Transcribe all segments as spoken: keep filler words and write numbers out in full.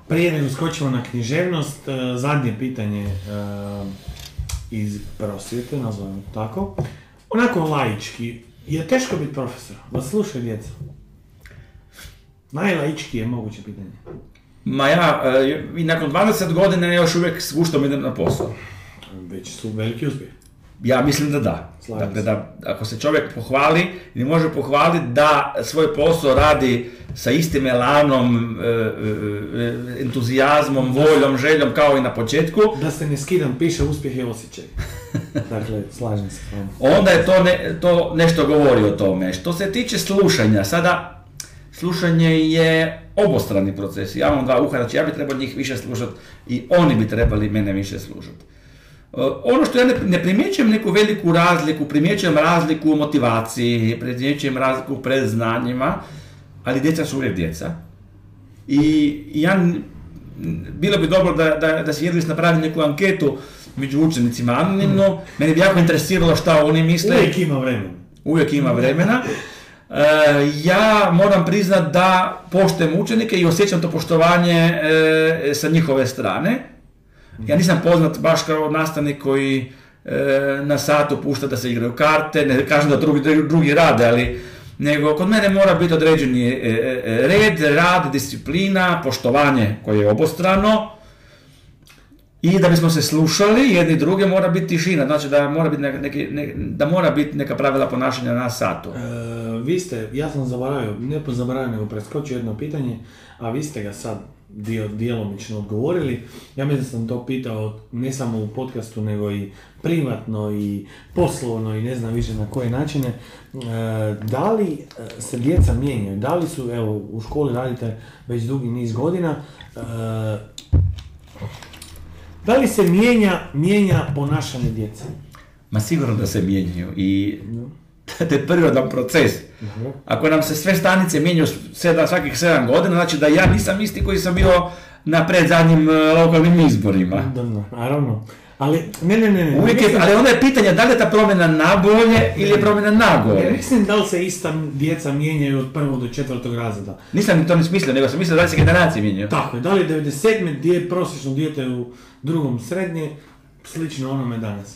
Prije nego skočimo na književnost, zadnje pitanje iz prosvjete, nazovemo tako. Onako laički, je teško biti profesor? Vas slušaju djeca? Najlaički je moguće pitanje. Ma ja, i nakon dvadeset godina još uvijek s guštom idem na posao. Već su veliki uspjeh. Ja mislim da da. Dakle, da ako se čovjek pohvali, ne može pohvaliti da svoj posao radi sa istim elanom, entuzijazmom, voljom, željom kao i na početku. Da se ne skidam, piše uspjeh i osjećaj. Dakle, slažem se. Onda je to, ne, to nešto govori o tome. Što se tiče slušanja, sada slušanje je obostrani proces. Ja imam dva uha, znači ja bi trebao njih više slušati i oni bi trebali mene više slušati. Ono što ja ne, ne primjećujem neku veliku razliku, primjećujem razliku u motivaciji, primjećujem razliku u predznanjima, ali djeca su uvijek djeca. I ja, bilo bi dobro da, da, da se jedlis napravi neku anketu među učenicima anonimno, mm. mene bi jako interesiralo šta oni misle. Uvijek ima vremena. Uvijek ima vremena. E, ja moram priznat da poštujem učenike i osjećam to poštovanje e, sa njihove strane. Ja nisam poznat baš kao nastavnik koji e, na satu pušta da se igraju karte, ne kažem da drugi, drugi rade, ali nego kod mene mora biti određeni e, e, red, rad, disciplina, poštovanje koje je obostrano i da bismo se slušali jedni druge mora biti tišina, znači da mora biti, neka, neki, ne, da mora biti neka pravila ponašanja na satu. E, vi ste, ja sam zaboravio, ne zaboravio nego preskočio jedno pitanje, a vi ste ga sad dio, djelomično odgovorili. Ja mislim da sam to pitao ne samo u podcastu, nego i privatno i poslovno i ne znam više na koje načine. E, da li se djeca mijenjaju? Da li su, evo, u školi radite već dugi niz godina, e, da li se mijenja, mijenja ponašanje djece? Ma sigurno da se mijenjaju i to je prirodan proces. Uh-huh. Ako nam se sve stanice mijenjaju sedam, svakih sedam godina, znači da ja nisam isti koji sam bio na predzadnjim uh, lokalnim izborima. Da, da, naravno. Ali, ne, ne, ne, ne. Uvijek je, ali onda je pitanje da li je ta promjena na bolje ili je promjena na gore. Ja mislim da li se ista djeca mijenjaju od prvog do četvrtog razreda. Nisam ni to ni smislio, nego sam mislio da li se generacije mijenjaju. Tako je, da li je devedeset sedme dje, prosječno dijete u drugom srednje, slično onome danas.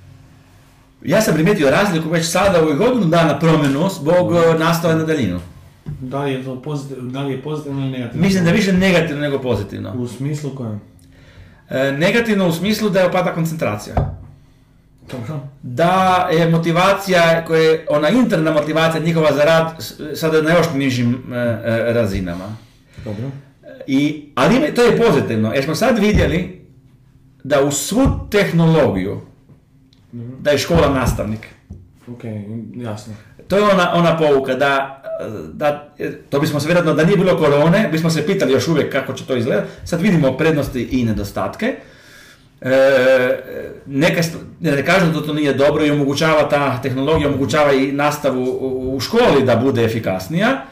Ja sam primijetio razliku već sada u godinu dana promjenu zbog nastave na daljinu. Da li je to pozitivno, da li je pozitivno ili negativno? Mislim da je više negativno nego pozitivno. U smislu kojem? E, negativno u smislu da je opada koncentracija. Dobro. Da je motivacija, koja je ona interna motivacija njihova za rad sada na još nižim e, e, razinama. Dobro. I, ali to je pozitivno, jer smo sad vidjeli da u svu tehnologiju da je škola nastavnik. Ok, jasno. To je ona, ona pouka da, da, to bismo se vjerojatno, da nije bilo korone, bismo se pitali još uvijek kako će to izgledati. Sad vidimo prednosti i nedostatke. E, neka, ne kažem da to nije dobro i omogućava ta tehnologija, omogućava i nastavu u, u školi da bude efikasnija.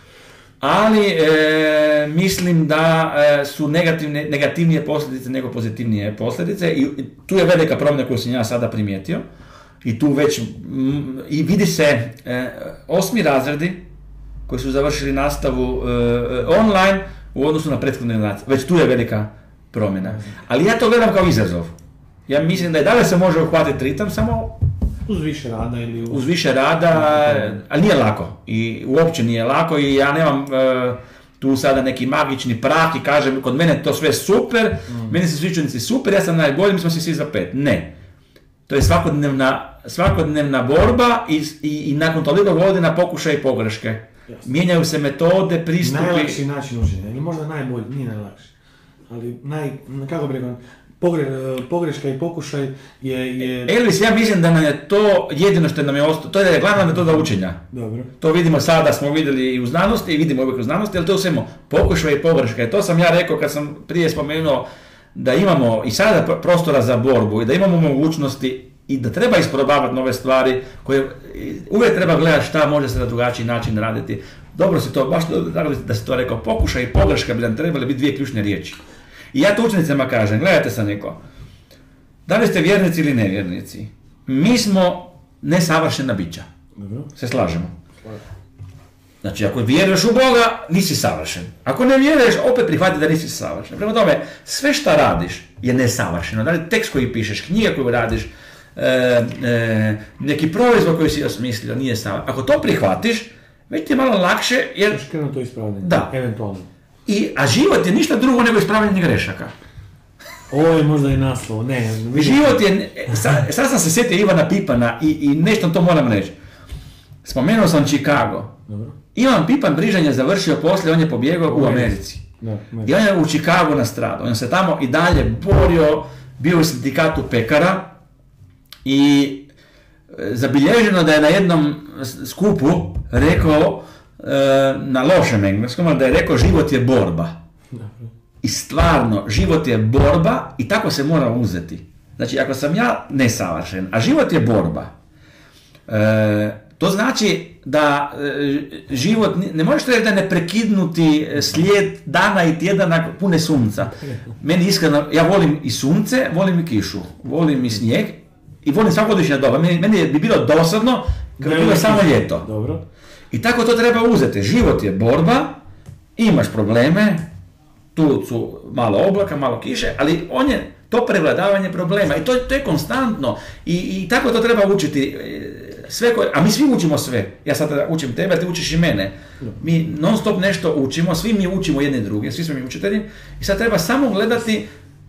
Ali e, mislim da e, su negativne, negativnije posljedice nego pozitivnije posljedice i tu je velika promjena koju sam ja sada primijetio i tu već m, i vidi se e, osmi razredi koji su završili nastavu e, online u odnosu na prethodne generacije. Već tu je velika promjena. Ali ja to gledam kao izazov. Ja mislim da i dalje se može uhvatiti ritam, samo uz više rada ili uz... uz više rada, ali nije lako i uopće nije lako i ja nemam uh, tu sada neki magični prah i kažem kod mene to sve super, mm. meni su svi učenici super, ja sam najbolji, mi smo si svi za pet. Ne. To je svakodnevna, svakodnevna borba i, i, i nakon toliko godina pokušaj i pogreške. Jasne. Mijenjaju se metode, pristupi. Najlakši način učenja, ili možda najbolji, nije najlakši, ali naj, kako bi rekao, Pogre, pogreška i pokušaj je... je... Elvis, ja mislim da nam je to jedino što nam je ostalo, to je glavna metoda učenja. Dobro. To vidimo sada, smo vidjeli i u znanosti i vidimo uvijek u znanosti, ali to je svemo pokušaj i pogreška. I to sam ja rekao kad sam prije spomenuo da imamo i sada prostora za borbu i da imamo mogućnosti i da treba isprobavati nove stvari koje uvijek treba gledati šta može se na drugačiji način raditi. Dobro si to, baš da si to rekao, pokušaj i pogreška bi nam trebali biti dvije ključne riječi. I ja to učenicama kažem, gledajte sad neko, da li ste vjernici ili nevjernici, mi smo nesavršena bića, Dobro. se slažemo. Znači, ako vjeruješ u Boga, nisi savršen. Ako ne vjeruješ, opet prihvati da nisi savršen. Prema tome, sve šta radiš je nesavršeno. Da li tekst koji pišeš, knjiga koju radiš, e, e, neki proizvod koji si osmislio, nije savršen. Ako to prihvatiš, već ti je malo lakše, jer... Još krenu to ispravljanje, da. Eventualno. I, a život je ništa drugo nego ispravljanje grešaka. Ovo je možda i naslov, ne. Vidim. Život je, sad, sad sam se sjetio Ivana Pipana i, i nešto to moram reći. Spomenuo sam Chicago. Dobro. Ivan Pipan Brižan je završio poslije, on je pobjegao u Americi. Da, I on je u Chicagu nastradao. On se tamo i dalje borio, bio u sindikatu pekara i zabilježeno da je na jednom skupu rekao, na lošem engleskom, da je rekao život je borba. I stvarno, život je borba i tako se mora uzeti. Znači, ako sam ja nesavršen, a život je borba, e, to znači da e, život, ne možeš reći da ne prekidnuti slijed dana i tjedana pune sunca. Meni iskreno, ja volim i sunce, volim i kišu, volim i snijeg i volim svakogodišnja doba. Meni, meni je bi bilo dosadno kad bi bilo samo ljeto. Dobro. I tako to treba uzeti. Život je borba, imaš probleme, tu su malo oblaka, malo kiše, ali on je to prevladavanje problema i to, to je konstantno i, i tako to treba učiti. Sve koje, a mi svi učimo sve. Ja sad učim tebe, ti učiš i mene. Mi non stop nešto učimo, svi mi učimo jedni druge, svi smo mi učitelji i sad treba samo gledati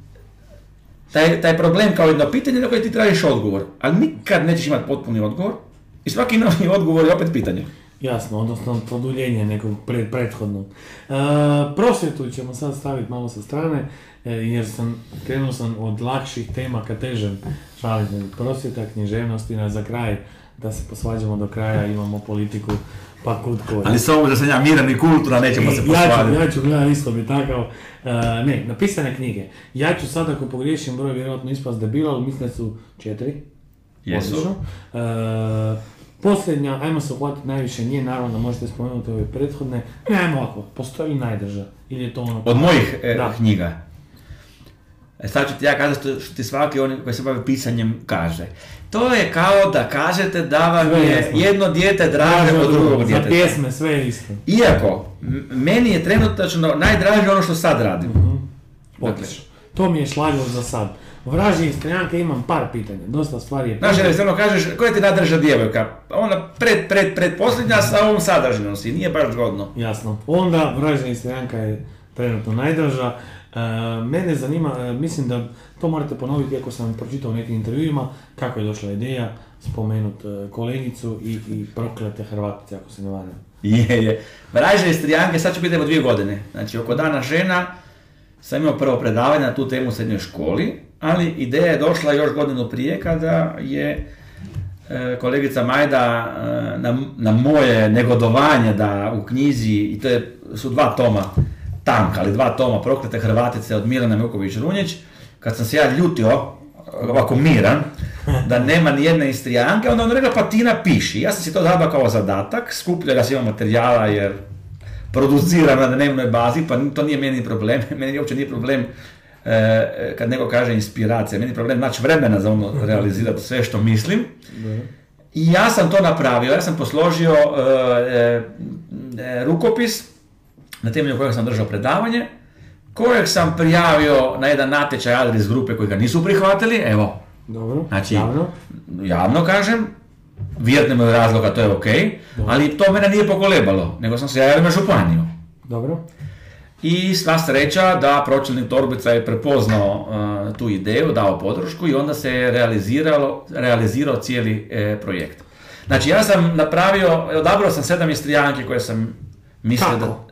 taj, taj problem kao jedno pitanje na koje ti tražiš odgovor, ali nikad nećeš imati potpuni odgovor i svaki novi odgovor je opet pitanje. Jasno, odnosno produljenje nekog pred, prethodnog. E, prosvjetu ćemo sad staviti malo sa strane, e, jer sam, krenuo sam od lakših tema ka težem. Šalim se, prosvjeta, književnosti, na za kraj, da se posvađamo do kraja, imamo politiku, pa kud koji. Ali s ovom da sam ja miran i kulturan, nećemo se posvaditi. Ja ću, ja ću gledati isto bi takav. Uh, ne, napisane knjige. Ja ću sad ako pogriješim broj, vjerojatno ispast debilo, ali mislim da su četiri. Jesu. Uh, posljednja, ajmo se uhvatiti najviše, nije naravno da možete spomenuti ove prethodne. Ne, ajmo ovako, postoji li najdrža? Ili je to ono... Od mojih e, knjiga. E, sad ću ti ja kazati što, što ti svaki oni koji se bave pisanjem kaže. To je kao da kažete da vam sve je jasno. Jedno dijete draže od drugog djeteta. Za pjesme, sve je isto. Iako, m- meni je trenutačno najdraže ono što sad radim. Uh-huh. Dakle. To mi je šlagvor za sad. U Vražji Istrijanke imam par pitanja, dosta stvari je... Znaš, jer samo kažeš, koja ti najdraža djevojka? Ona pred, pred, pred posljednja sa ovom sadržanom si, nije baš zgodno. Jasno. Onda Vražja Istrijanka je trenutno najdraža. E, mene zanima, e, mislim da to morate ponoviti ako sam pročitao u nekim intervjuima, kako je došla ideja spomenut e, kolegicu i, i proklete Hrvatice, ako se ne varam. Je, je. Vražja Istrijanke, sad ću biti evo dvije godine. Znači, oko Dana žena sam imao prvo predavanje na tu temu u srednjoj školi, ali ideja je došla još godinu prije kada je e, kolegica Majda e, na, na moje negodovanje da u knjizi, i to je, su dva toma, tanka, ali dva toma Proklete Hrvatice od Milana Mikuković-Runjić, kad sam se ja ljutio, ovako miran, da nema ni jedne Istrijanke, onda on rekla pa ti napiši. Ja sam si to dao kao zadatak, skupljala sam materijala jer produciram na dnevnoj bazi, pa to nije meni problem, meni uopće nije problem e, kad neko kaže inspiracija, meni je problem naći vremena za ono realizirati sve što mislim. I ja sam to napravio, ja sam posložio e, e, rukopis na temelju kojeg sam držao predavanje, kojeg sam prijavio na jedan natječaj adres grupe koji ga nisu prihvatili, evo. Dobro, znači, javno. Javno kažem, vjerojatno imaju razloga, to je ok, ali to mene nije pokolebalo, nego sam se javio na županiju. Dobro. I sva sreća da pročelnik Torbica je prepoznao uh, tu ideju, dao podršku i onda se je realiziralo, realizirao cijeli e, projekt. Znači ja sam napravio, odabrao sam sedam Istrijanki koje sam mislio Kako? da...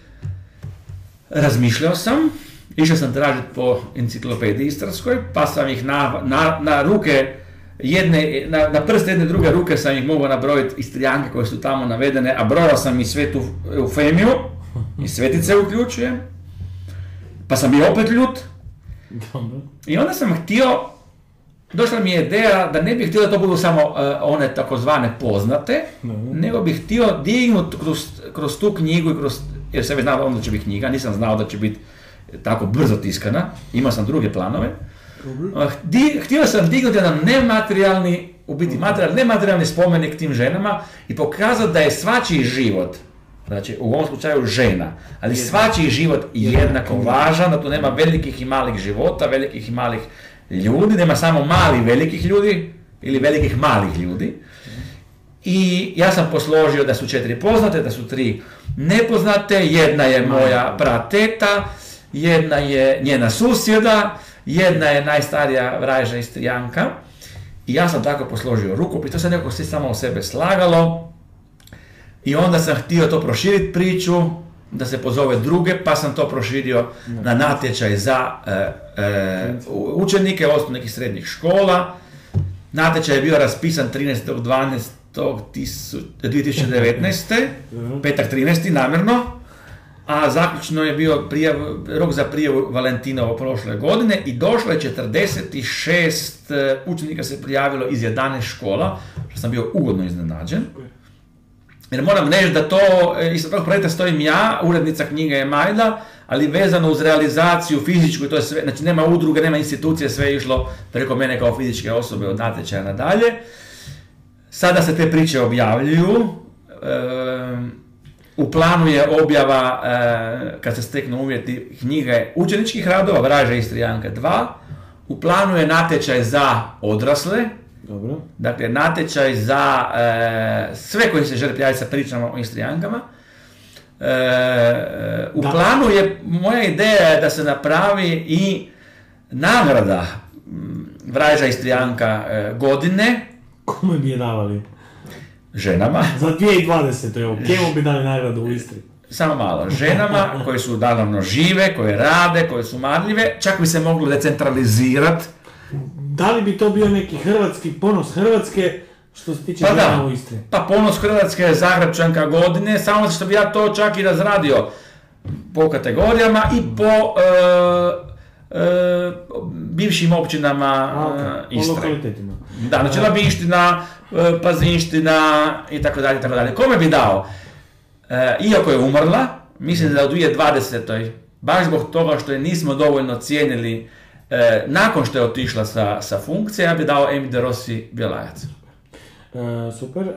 Razmišljao sam, išao sam tražiti po enciklopediji istarskoj, pa sam ih na, na, na ruke jedne, na, na prste jedne druge ruke sam ih mogao nabrojiti Istrijanke koje su tamo navedene, a brojao sam i Svetu Eufemiju, i Svetice uključujem, pa sam bio opet ljut. Dobro. I onda sam htio, došla mi je ideja da ne bih htio da to budu samo uh, one takozvane poznate, Dobro. nego bih htio dignuti kroz, kroz tu knjigu, i kroz, jer sam već znao da će biti knjiga, nisam znao da će biti tako brzo tiskana, imao sam druge planove. Uh, di, htio sam dignuti jedan nematerijalni, u biti materijalni, nematerijalni spomenik tim ženama i pokazati da je svačiji život znači u ovom slučaju žena, ali svačiji život je jednako važan, da tu nema velikih i malih života, velikih i malih ljudi, nema samo malih velikih ljudi ili velikih malih ljudi. I ja sam posložio da su četiri poznate, da su tri nepoznate, jedna je moja prateta, jedna je njena susjeda, jedna je najstarija Vrajža Istrijanka. I ja sam tako posložio rukopis, to se nekako sve samo o sebe slagalo. I onda sam htio to proširiti priču, da se pozove druge, pa sam to proširio na natječaj za e, e, učenike osnovnih i srednjih škola. Natječaj je bio raspisan trinaestog dvanaestog dvije tisuće devetnaeste. petak trinaesti namjerno, a zaključno je bio prijav, rok za prijavu Valentinovo prošle godine i došlo je četrdeset šest učenika se prijavilo iz jedanaest škola, što sam bio ugodno iznenađen. Jer moram reći da to, isto tog projekta stojim ja, urednica knjige je Majda, ali vezano uz realizaciju fizičku, to je sve, znači nema udruge, nema institucije, sve je išlo preko mene kao fizičke osobe od natječaja nadalje. Sada se te priče objavljuju, e, u planu je objava, e, kad se steknu uvjeti, knjige učeničkih radova, Vrajža Istrijanka dva, u planu je natječaj za odrasle. Dobro. Dakle, natječaj za e, sve koji se žele prijaviti sa pričama o Istrijankama. E, u da. planu je, moja ideja je da se napravi i nagrada Vrajža Istrijanka e, godine. Kome bi je davali? Ženama. Za dvije tisuće dvadesete. evo, kemu bi dali nagradu u Istri? Samo malo. Ženama koje su naravno žive, koje rade, koje su marljive, čak bi se moglo decentralizirati. Da li bi to bio neki hrvatski ponos Hrvatske što se tiče pa žena da. u Istri? Pa ponos Hrvatske je Zagrepčanka godine, samo što bi ja to čak i razradio po kategorijama i po e, e, bivšim općinama A, okay. Istre. Po lokalitetima. Da, znači Labinština, e, Pazinština i tako dalje, tako dalje. Kome bi dao? E, iako je umrla, mislim da u dvije tisuće dvadesetoj, baš zbog toga što je nismo dovoljno cijenili E, nakon što je otišla sa, sa funkcije, ja bi dao Emi de Rossi Bjelajac. E, super, e,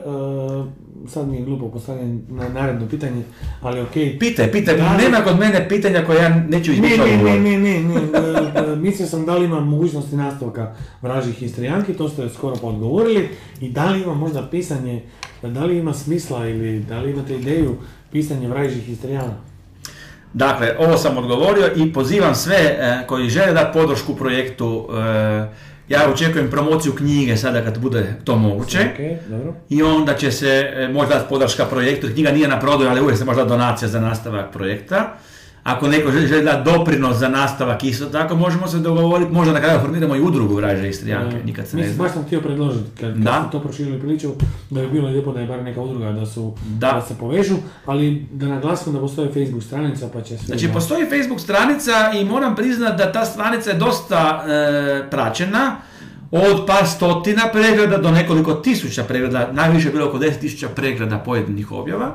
sad mi je glupo postavljeno na naredno pitanje, ali okej. Okay. Pitaj, pitaj, da, nema kod mene pitanja koje ja neću izbiti ne, odgovor. ne, ne, ne, ne, ne, mislio sam da li ima mogućnosti nastavka Vražjih Istrijanki, to ste skoro pa odgovorili, i da li ima možda pisanje, da li ima smisla ili da li imate ideju pisanje Vražjih Istrijana? Dakle, ovo sam odgovorio i pozivam sve e, koji žele dati podršku projektu. E, ja očekujem promociju knjige sada kad bude to moguće. Okay, dobro. I onda će se e, možda dati podrška projektu. Knjiga nije na prodaju, ali uvijek se možda donacija za nastavak projekta. Ako neko želi, želi dati doprinos za nastavak, isto tako možemo se dogovoriti. Možda na kraju formiramo i udrugu Vražje Istrijanke, e, nikad se ne zna. Mislim, baš sam htio predložiti, kad, kad ste to proširili priču, da bi bilo lijepo da je bar neka udruga da, su, da. da se povežu, ali da naglasim da postoji Facebook stranica, pa će sve... Znači, da... postoji Facebook stranica i moram priznati da ta stranica je dosta e, praćena, od par stotina pregleda do nekoliko tisuća pregleda, najviše je bilo oko deset tisuća pregleda pojedinih objava.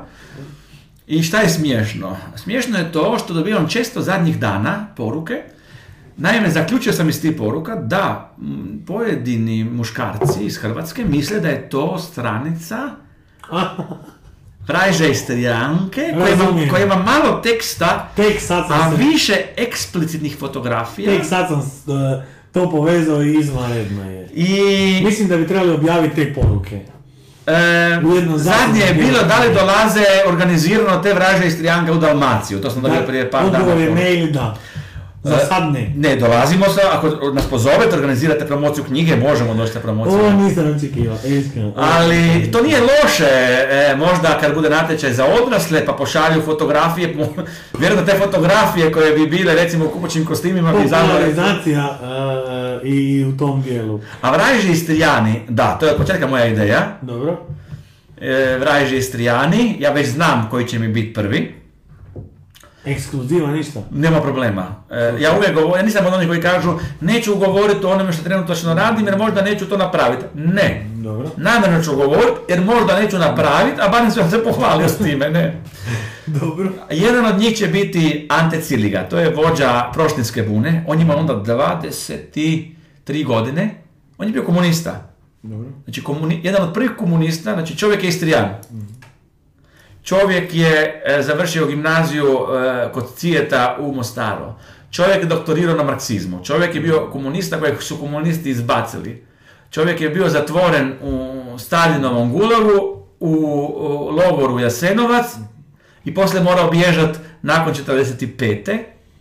I šta je smiješno? Smiješno je to što dobivam često zadnjih dana poruke. Naime, zaključio sam iz tih poruka da m, pojedini muškarci iz Hrvatske misle da je to stranica Vrajže Istrijanke, koja ima, koja ima malo teksta, Tek sad sam a se... više eksplicitnih fotografija. Tek sad sam uh, to povezao i izvanredno je. I... Mislim da bi trebali objaviti te poruke. E, zadnje je bilo da li dolaze organizirano te Vražje Istrijanke u Dalmaciju, to sam dobio prije par dana. Odgovor je ne ili da. Za sad ne. Ne, dolazimo se, ako nas pozovete, organizirate promociju knjige, možemo doći na promociju. Ovo nisam očekivao, iskreno. Ali to nije loše, e, možda kad bude natječaj za odrasle pa pošalju fotografije, vjerojatno te fotografije koje bi bile recimo u kupaćim kostimima bi izazvale... Popularizacija uh, i u tom dijelu. A Vrajži Istrijani, da, to je od početka moja ideja. Dobro. E, Vrajži Istrijani, ja već znam koji će mi biti prvi. Ekskluziva, ništa? Nema problema. E, ja uvijek govorim, ja nisam od onih koji kažu neću ugovoriti o onome što trenutno radim jer možda neću to napraviti. Ne. Dobro. Namjerno ću govoriti jer možda neću napraviti, a barem sam se pohvalio s time, ne. Dobro. Jedan od njih će biti Ante Ciliga, to je vođa Proštinske bune, on ima onda dvadeset tri godine, on je bio komunista. Dobro. Znači, komuni, jedan od prvih komunista, znači čovjek je Istrijan. Mm. Čovjek je e, završio gimnaziju e, kod Cijeta u Mostaru. Čovjek je doktorirao na marksizmu. Čovjek je bio komunista kojeg su komunisti izbacili. Čovjek je bio zatvoren u Staljinovom gulagu, u, u logoru Jasenovac i poslije morao bježati nakon četrdeset pete.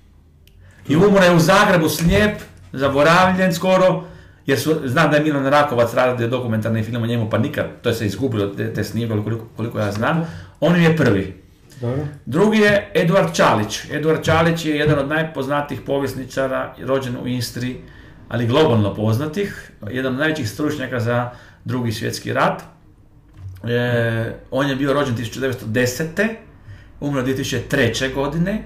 I umro je u Zagrebu slijep, zaboravljen skoro, jer su, znam da je Milan Rakovac radio dokumentarni film o njemu, pa nikad, to je se izgubilo te, te snimke, koliko, koliko ja znam. On je prvi. Dobro. Drugi je Eduard Čalić. Eduard Čalić je jedan od najpoznatijih povjesničara, rođen u Istri, ali globalno poznatih, jedan od najvećih stručnjaka za Drugi svjetski rat. E, on je bio rođen tisuću devetsto desete. umro dvije tisuće treće. godine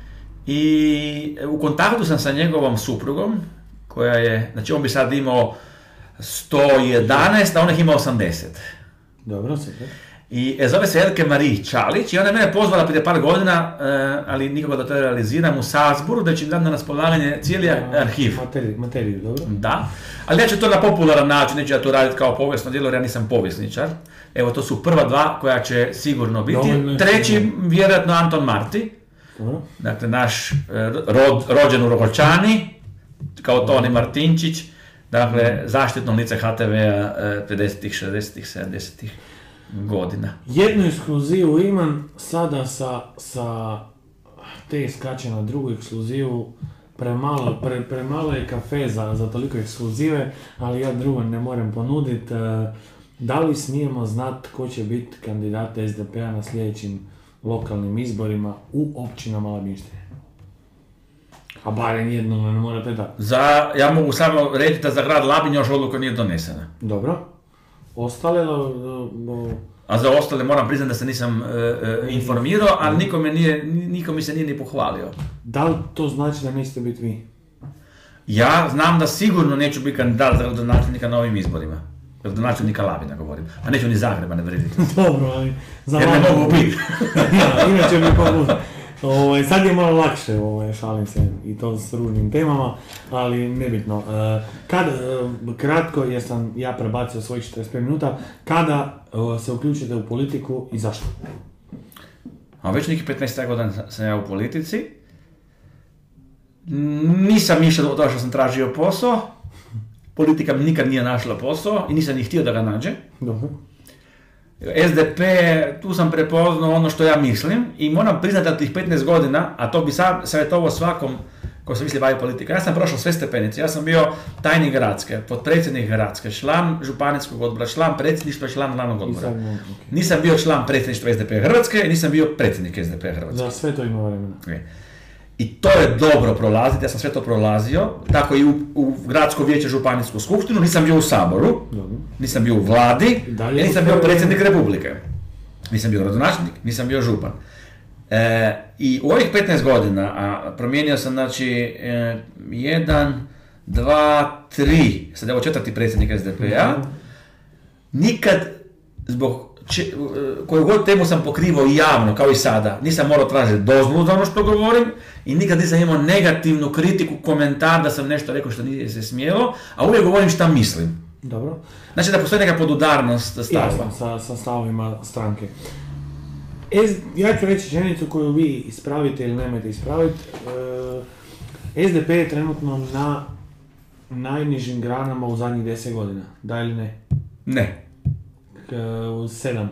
i u kontaktu sam sa njegovom suprugom, koja je, znači on bi sad imao sto jedanaest, a on ih ima osamdeset. Dobro, super. I e, zove se Elke Marie Čalić i ona je mene pozvala prije par godina, e, ali nikako da to realiziram, u Salzburgu, da će im dati na raspolaganje cijeli arhiv. Materiju, materiju, dobro. Da, ali ja ću to na popularan način, neću ja to raditi kao povijesno djelo, jer ja nisam povjesničar. Evo, to su prva dva koja će sigurno biti. Dovoljno. Treći, vjerojatno Anton Marti, dobro. Dakle, naš rod, rođen u Rogočani, kao Toni Martinčić, dakle, zaštitno lice ha te vea pedesetih, šezdesetih, sedamdesetih godina. Jednu ekskluzivu imam sada sa, sa te skače na drugu ekskluzivu. Premalo, pre, premalo je kafe za, za toliko ekskluzive, ali ja drugo ne moram ponuditi. Da li smijemo znati ko će biti kandidat es de pe a na sljedećim lokalnim izborima u općinama Labinštine? A barem jedno ne morate da. Za, ja mogu samo reći da za grad Labin još odluka nije donesena. Dobro. Ostale? Do, do... A za ostale moram priznati da se nisam e, e, informirao, ali niko mi, nije, niko mi se nije ni pohvalio. Da li to znači da nećete biti vi? Ja znam da sigurno neću biti kandidat za gradonačelnika na ovim izborima. Gradonačelnika Labina govorim. A neću ni Zagreba, ne vrediti. Dobro, ali... Za jer ne mogu biti. Ja, inače mi pomoći. Ovo, sad je malo lakše, ovo, šalim se, i to s ružnim temama, ali nebitno. E, kad, e, kratko, jer sam ja prebacio svojih četrdeset pet minuta, kada e, se uključite u politiku i zašto? A već nekih petnaest godina sam ja u politici. Nisam išao od toga što sam tražio posao. Politika mi nikad nije našla posao i nisam ni htio da ga nađe. Dobro. es de pe, tu sam prepoznao ono što ja mislim i moram priznati da tih petnaest godina, a to bi sam savjetovao svakom ko se misli bavi politika. Ja sam prošao sve stepenice, ja sam bio tajnik gradske, potpredsjednik gradske, član županijskog odbora, član predsjedništva i član glavnog odbora. Okay. Nisam bio član predsjedništva es de pe Hrvatske i nisam bio predsjednik es de pe Hrvatske. Za sve to ima vremena. Okay. I to je dobro prolaziti, ja sam sve to prolazio, tako i u, u gradsko vijeće, županijsku skupštinu, nisam bio u Saboru, dobro. Nisam bio u vladi, i nisam bio predsjednik Republike, nisam bio gradonačelnik, nisam bio župan. E, I u ovih petnaest godina, a promijenio sam, znači, e, jedan, dva, tri, sad je ovo četvrti predsjednik es de pe a, nikad zbog Če, koju god temu sam pokrivao javno, kao i sada, nisam morao tražiti dozvolu za ono što govorim i nikad nisam imao negativnu kritiku, komentar da sam nešto rekao što nije se smjelo, a uvijek govorim šta mislim. Dobro. Znači da postoji neka podudarnost stavova. Jasno, sa, sa stavovima stranke. Es, ja ću reći činjenicu koju vi ispravite ili nemojte ispraviti. E, es de pe je trenutno na najnižim granama u zadnjih deset godina. Da ili ne? Ne. U sedam.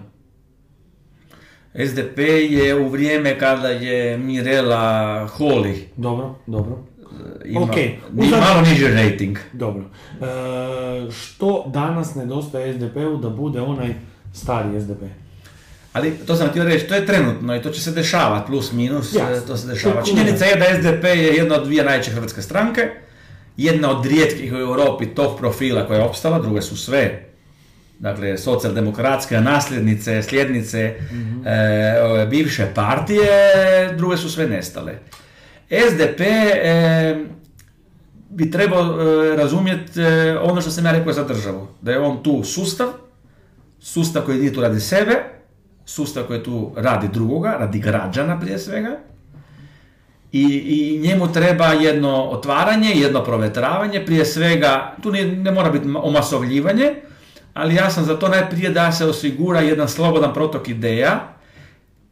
es de pe je u vrijeme kada je Mirela Holy. Dobro, dobro. Ima, okay. Uzad... malo niži rating. Dobro. E, što danas nedostaje es de pe u da bude onaj stari es de pe? Ali to sam htio reći, to je trenutno i to će se dešavati, plus minus, yes. To se dešava. To činjenica je da es de pe je jedna od dvije najveće hrvatske stranke, jedna od rijetkih u Europi tog profila koja je opstala, druge su sve, dakle, socijaldemokratske nasljednice, sljednice mm-hmm. e, bivše partije, druge su sve nestale. es de pe e, bi trebao e, razumjeti e, ono što sam ja rekao za državu, da je on tu sustav, sustav koji nije tu radi sebe, sustav koji tu radi drugoga, radi građana prije svega, i, i njemu treba jedno otvaranje, jedno provetravanje, prije svega, tu ne, ne mora biti omasovljivanje, ali ja sam za to najprije da se osigura jedan slobodan protok ideja,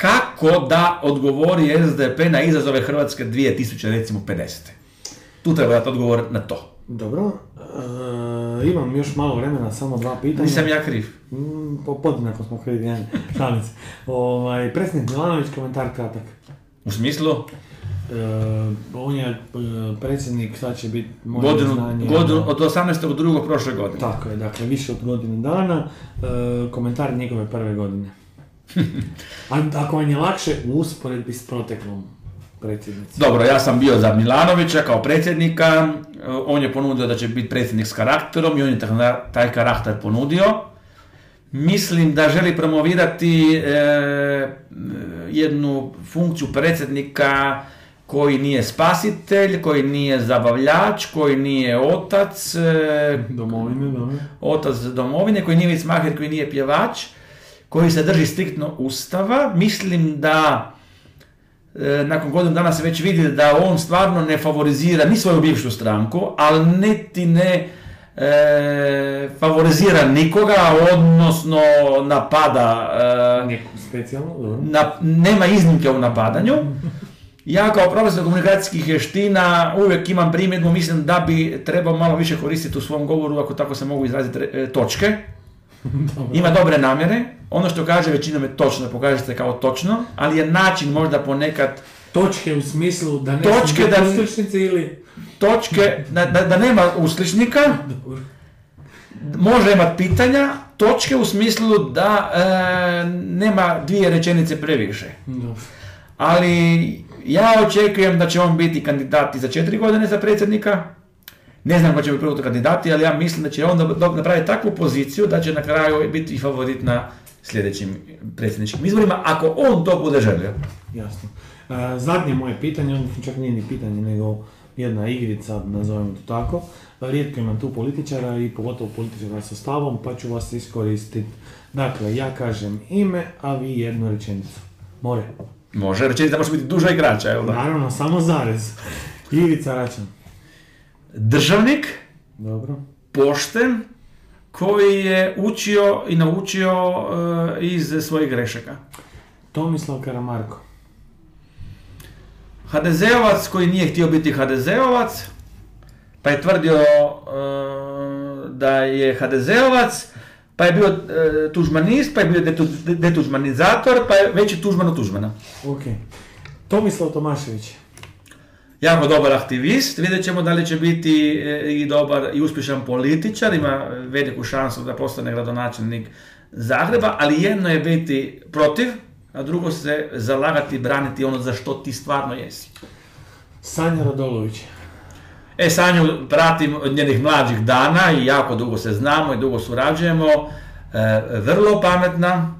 kako da odgovori es de pe na izazove Hrvatske dvije tisuće pedesete. Tu treba dati odgovor na to. Dobro, e, imam još malo vremena, samo dva pitanja. Nisam ja kriv. Mm, po podjednako smo krivi, jedan šalice. Ovaj, predsjednik Milanović, komentar kratak. U smislu? E, on je e, predsjednik, sad će biti moje godinu, znanje... Godinu, od osamnaestog drugog prošle godine. Tako je, dakle, više od godine dana. E, komentar njegove prve godine. A ako vam je lakše, u usporedbi s proteklom predsjednicom. Dobro, ja sam bio za Milanovića kao predsjednika, on je ponudio da će biti predsjednik s karakterom i on je taj karakter ponudio. Mislim da želi promovirati e, jednu funkciju predsjednika koji nije spasitelj, koji nije zabavljač, koji nije otac, e, domovine, dobro. otac domovine, koji nije vicmaher, koji nije pjevač, koji se drži striktno Ustava. Mislim da e, nakon godinu dana se već vidi da on stvarno ne favorizira ni svoju bivšu stranku, ali niti ne e, favorizira nikoga, odnosno napada. E, Neko specijalno, dobro. Na, nema iznimke u napadanju. Ja kao profesor komunikacijskih vještina uvijek imam primjedbu, mislim da bi trebao malo više koristiti u svom govoru, ako tako se mogu izraziti, e, točke. Dobro. Ima dobre namjere, ono što kaže većinom je točno, pokaže se kao točno, ali je način možda ponekad... Točke u smislu da ne točke da usličnice ili... Točke, da, da, da nema usličnika, može imati pitanja, točke u smislu da e, nema dvije rečenice previše. Dobro. Ali ja očekujem da će on biti kandidat i za četiri godine za predsjednika. Ne znam ko će biti prvi kandidati, ali ja mislim da će on napraviti takvu poziciju da će na kraju biti i favorit na sljedećim predsjedničkim izborima, ako on to bude želio. Jasno. E, zadnje moje pitanje, odnosno čak nije ni pitanje, nego jedna igrica, nazovemo to tako. Rijetko imam tu političara i pogotovo političara sa stavom, pa ću vas iskoristiti. Dakle, ja kažem ime, a vi jednu rečenicu. More. Može, rečenica može biti duža i kraća, jel da? Naravno, samo zarez. Ivica Račan. Državnik, dobro, pošten, koji je učio i naučio uh, iz svojih grešaka. Tomislav Karamarko. ha de zeovac koji nije htio biti ha de zeovac, pa je tvrdio uh, da je ha de zeovac, pa je bio uh, tužmanist, pa je bio detu, detužmanizator, pa je veći tužman od tužmana. Ok. Tomislav Tomašević. Jako dobar aktivist, vidjet ćemo da li će biti i dobar i uspješan političar, ima veliku šansu da postane gradonačelnik Zagreba, ali jedno je biti protiv, a drugo se zalagati i braniti ono za što ti stvarno jesi. Sanja Radolović. E, Sanju pratim od njenih mlađih dana i jako dugo se znamo i dugo surađujemo, e, vrlo pametna,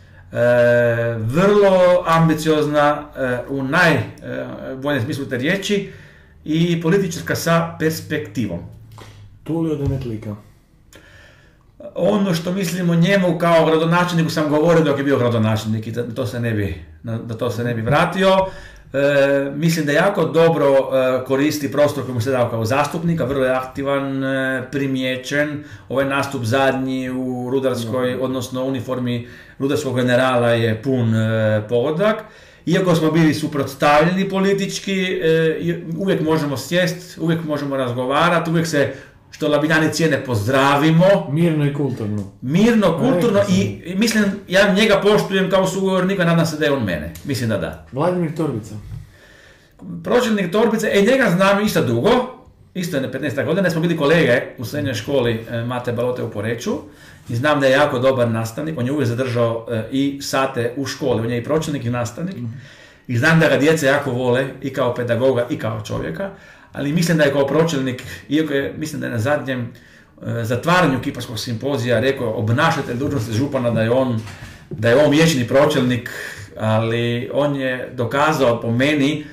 E, vrlo ambiciozna e, u najboljem smislu te riječi i političarka sa perspektivom. Tulio Demetlika. Ono što mislim o njemu kao gradonačelniku sam govorio dok je bio gradonačelnik i da to se ne bi, da to se ne bi vratio. E, mislim da jako dobro e, koristi prostor koji mu se dao kao zastupnika, vrlo je aktivan, e, primijećen. Ovaj nastup zadnji u rudarskoj, odnosno uniformi rudarskog generala je pun e, pogodak. Iako smo bili suprotstavljeni politički, e, uvijek možemo sjest, uvijek možemo razgovarati, uvijek se, što Labinjani cijene, pozdravimo. Mirno i kulturno. Mirno, kulturno i, i mislim, ja njega poštujem kao sugovornika, nadam se da je on mene. Mislim da da. Vladimir Torbica. Pročelnik Torbice, e njega znam isto dugo, isto je petnaest godina, smo bili kolege u srednjoj školi e, Mate Balote u Poreču i znam da je jako dobar nastavnik, on je uvijek zadržao e, i sate u školi, on je i pročelnik i nastavnik mm. i znam da ga djeca jako vole i kao pedagoga i kao čovjeka, ali mislim da je kao pročelnik, iako je, mislim da je na zadnjem e, zatvaranju Kiparskog simpozija rekao obnašatelj dužnosti župana da je on, da je on vječni pročelnik, ali on je dokazao po meni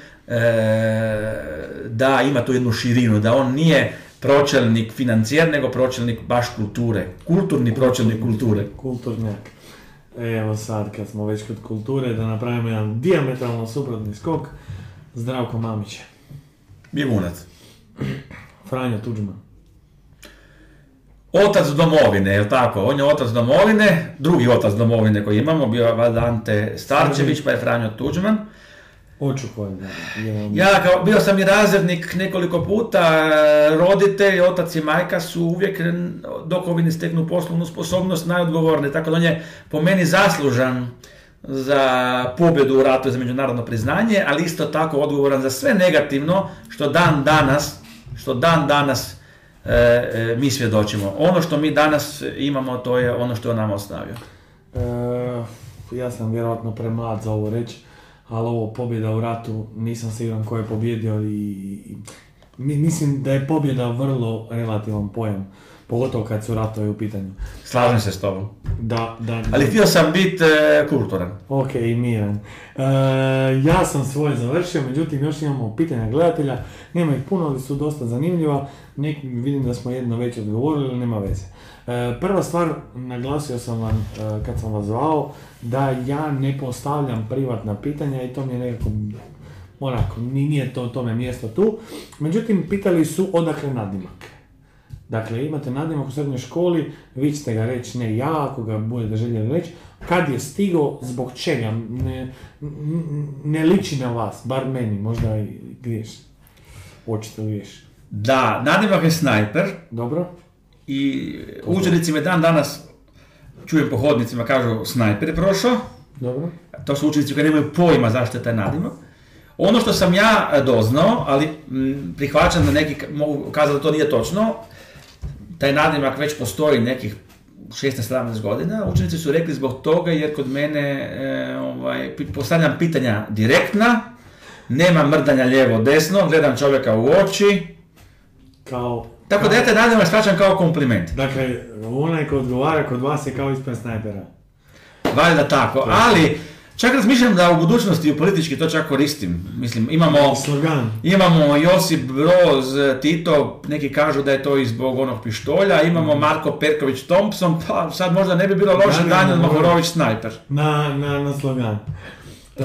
da ima tu jednu širinu, da on nije pročelnik financijer, nego pročelnik baš kulture, kulturni pročelnik kulture. Kulturnjak. Evo sad, kad smo već kod kulture, da napravimo jedan dijametralno suprotni skok. Zdravko Mamić. Bjegunac. Franjo Tuđman. otac domovine, je li tako? On je otac domovine, drugi otac domovine koji imamo, bio je valjda Ante Starčević, pa je Franjo Tuđman. Oču koji, da. Ja kao, bio sam i razrednik nekoliko puta, roditelj, otac i majka su uvijek, dok ovi ne steknu poslovnu sposobnost, najodgovorniji, tako da on je po meni zaslužan za pobjedu u ratu za međunarodno priznanje, ali isto tako odgovoran za sve negativno što dan danas, što dan danas e, e, mi svjedočimo. Ono što mi danas imamo, to je ono što je on nama ostavio. E, ja sam vjerojatno premlad za ovo reći, ali ovo pobjeda u ratu, nisam siguran ko je pobjedio i, i mislim da je pobjeda vrlo relativan pojam, pogotovo kad su ratovi u pitanju. Slažem se s tobom. Da, da, ali htio sam biti e, kulturan. Ok, i miran. E, ja sam svoje završio, međutim još imamo pitanja gledatelja, nema ih puno, ali su dosta zanimljiva. Neki, vidim da smo jedno već odgovorili, ali nema veze. E, prva stvar, naglasio sam vam e, kad sam vas zvao, da ja ne postavljam privatna pitanja i to mi je nekako, onako, nije to tome mjesto tu. Međutim, pitali su odakle nadimak. Dakle, imate nadimak u srednjoj školi, vi ćete ga reći, ne ja, ako ga budete željeli reći, kad je stigao, zbog čega, ne, ne liči na vas, bar meni, možda i griješ, očito griješ. Da, nadimak je Snajper. Dobro. I učenici me dan danas, čujem po hodnicima, kažu Snajper je prošao. Dobro. To su učenici koji nemaju pojma zašto je taj nadimak. Ono što sam ja doznao, ali m, prihvaćam da neki mogu kazati da to nije točno, taj nadimak već postoji nekih šesnaest sedamnaest godina. Učenici su rekli zbog toga jer kod mene e, ovaj, postavljam pitanja direktna, nema mrdanja lijevo-desno, gledam čovjeka u oči. Kao... Tako da ja taj nadimak shvaćam kao kompliment. Dakle, onaj ko odgovara kod vas je kao ispred snajpera. Valjda tako, ali čak razmišljam da u budućnosti u politički to čak koristim. Mislim, imamo, slogan. Imamo Josip Broz, Tito, neki kažu da je to i zbog onog pištolja, imamo Marko Perković Thompson, pa sad možda ne bi bilo loše Danijel Mohorović Snajper. Na, na, na slogan. To,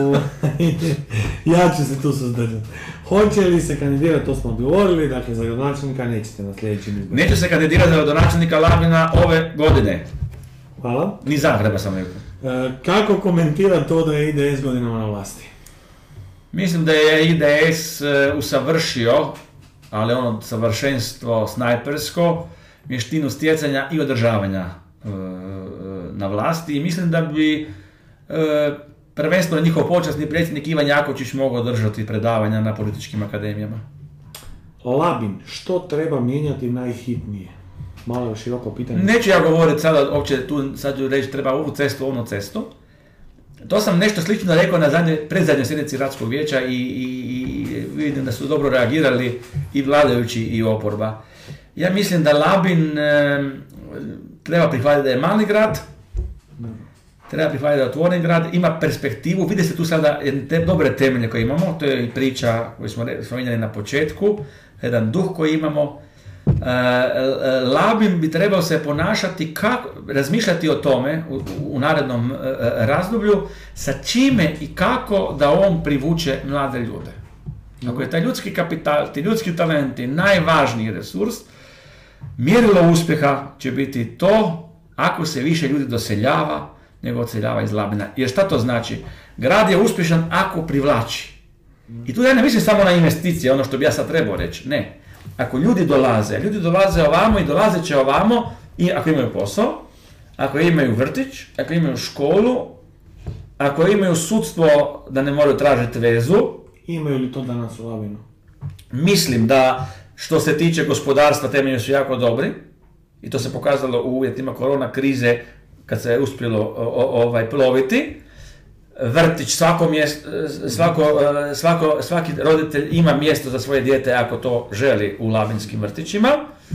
ja ću se tu suzdržati. Hoće li se kandidirati, to smo odgovorili, dakle za gradonačelnika nećete na sljedećim izborima. Neću se kandidirati za gradonačelnika Labina ove godine. Hvala. Ni Zagreba sam rekao. E, kako komentira to da je I D S godinama na vlasti? Mislim da je I D S uh, usavršio, ali ono savršenstvo snajpersko, vještinu stjecanja i održavanja uh, na vlasti i mislim da bi uh, prvenstveno njihov počasni predsjednik Ivan Jakovčić mogao držati predavanja na političkim akademijama. Labin, što treba mijenjati najhitnije? Malo je široko pitanje. Neću ja govoriti sada, uopće tu sad ću reći treba ovu cestu, onu cestu. To sam nešto slično rekao na zadnje, predzadnjoj sjednici Gradskog vijeća i, i, i vidim da su dobro reagirali i vladajući i oporba. Ja mislim da Labin e, treba prihvatiti da je mali grad, treba prihvatiti da je otvoren grad, ima perspektivu, vidi se tu sada te dobre temelje koje imamo, to je i priča koju smo spominjali na početku, jedan duh koji imamo. Labin bi trebao se ponašati, kako, razmišljati o tome u, u narednom razdoblju, sa čime i kako da on privuče mlade ljude. Ako je taj ljudski kapital, ti ljudski talenti najvažniji resurs, mjerilo uspjeha će biti to ako se više ljudi doseljava nego odseljava iz Labina. Jer šta to znači? Grad je uspješan ako privlači. I tu ja ne mislim samo na investicije, ono što bi ja sad trebao reći, ne. Ako ljudi dolaze, ljudi dolaze ovamo i dolaze će ovamo i ako imaju posao, ako imaju vrtić, ako imaju školu, ako imaju sudstvo da ne moraju tražiti vezu. Imaju li to danas u Labinu? Mislim da što se tiče gospodarstva temelji su jako dobri i to se pokazalo u uvjetima korona krize kad se je uspjelo ovaj, ploviti. Vrtić, svako mjesto, svako, svako, svaki roditelj ima mjesto za svoje dijete ako to želi u labinskim vrtićima.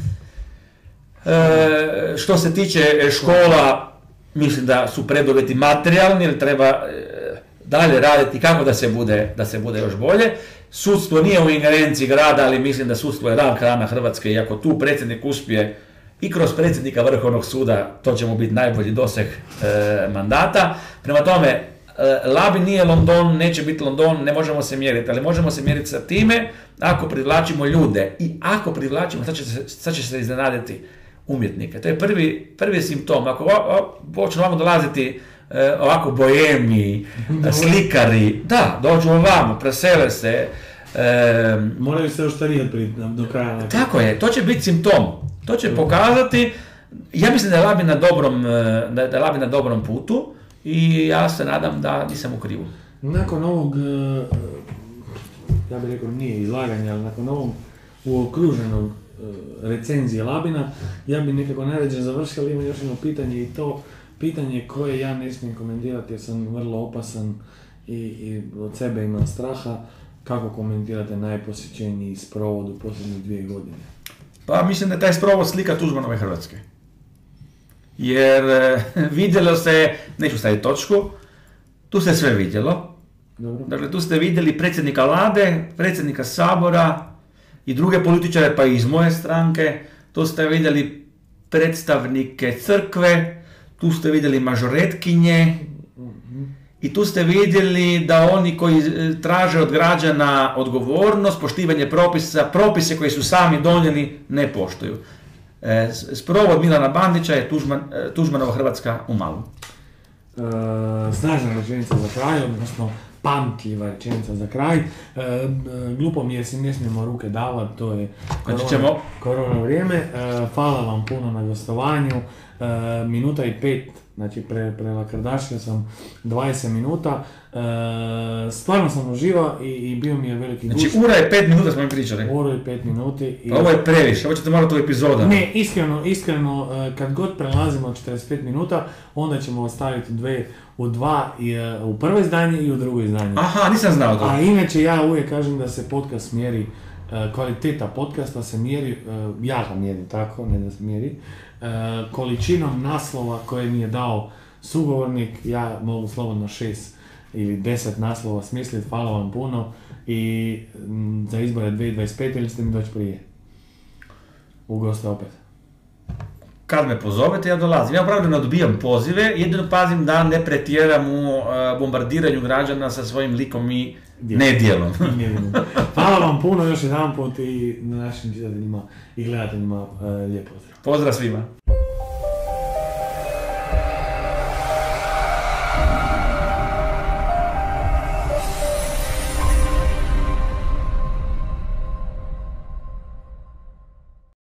E, što se tiče škola, mislim da su preduvjeti materijalni, ili treba dalje raditi kako da se bude, da se bude još bolje. Sudstvo nije u ingerenciji grada, ali mislim da sudstvo je rak rana Hrvatske i ako tu predsjednik uspije i kroz predsjednika Vrhovnog suda, to će mu biti najbolji doseg e, mandata. Prema tome, Labin nije London, neće biti London, ne možemo se mjeriti, ali možemo se mjeriti sa time ako privlačimo ljude i ako privlačimo, sad će se, sad će se iznenaditi, umjetnike. To je prvi, prvi simptom. Ako počnu ovamo dolaziti e, ovako bojemi, slikari, da, dođu ovamo, presele se. E, Moraju se oštarijati do kraja. Tako je, to će biti simptom. To će pokazati, ja mislim da je Labin na dobrom, da je Labin na dobrom putu i ja se nadam da nisam u krivu. Nakon ovog, ja bih rekao nije izlaganja, ali nakon ovog uokruženog recenzije Labina, ja bih nekako najređe završio, ali imam još jedno pitanje i to pitanje koje ja ne smijem komentirati jer sam vrlo opasan i, i od sebe imam straha. Kako komentirate najposjećeniji sprovod u posljednjih dvije godine? Pa mislim da je taj sprovod slika Tuđmanove Hrvatske. Jer e, vidjelo se, neću staviti točku, tu se sve vidjelo. Dobro. Dakle, tu ste vidjeli predsjednika Vlade, predsjednika Sabora i druge političare, pa i iz moje stranke. Tu ste vidjeli predstavnike crkve, tu ste vidjeli mažoretkinje i tu ste vidjeli da oni koji traže od građana odgovornost, poštivanje propisa, propise koje su sami donijeli, ne poštuju. E, sprovod Milana Bandića je Tuđman, Tuđmanova Hrvatska u malom. E, snažna rečenica za kraj, odnosno pamtljiva rečenica za kraj. E, glupo mi je si ne smijemo ruke davati, to je korona, ćemo... korona vrijeme. E, hvala vam puno na gostovanju. E, minuta i pet, znači pre, prelakrdašio sam dvadeset minuta. E, stvarno sam uživao i, i bio mi je veliki gust. Znači ura je pet minuta smo mi pričali. Ura je pet minuti. I... Ovo je previše, ovo ćete morati u epizoda. Ne, iskreno, iskreno, kad god prelazimo četrdeset pet minuta, onda ćemo ostaviti dve u dva, i, u prvo izdanje i u drugo izdanje. Aha, nisam znao to. A inače ja uvijek kažem da se podcast mjeri, kvaliteta podcasta se mjeri, ja ga mjerim tako, ne da se mjeri, količinom naslova koje mi je dao sugovornik, ja mogu slobodno šest ili deset naslova smisliti, hvala vam puno i za izbore dvije tisuće dvadeset pete ili ste mi doći prije? U goste opet. Kad me pozovete, ja dolazim. Ja upravo ne odbijam pozive, jedino pazim da ne pretjeram u uh, bombardiranju građana sa svojim likom i nedjelom. Hvala vam puno još jedan put i našim čitateljima i gledateljima uh, lijep pozdrav. Pozdrav svima.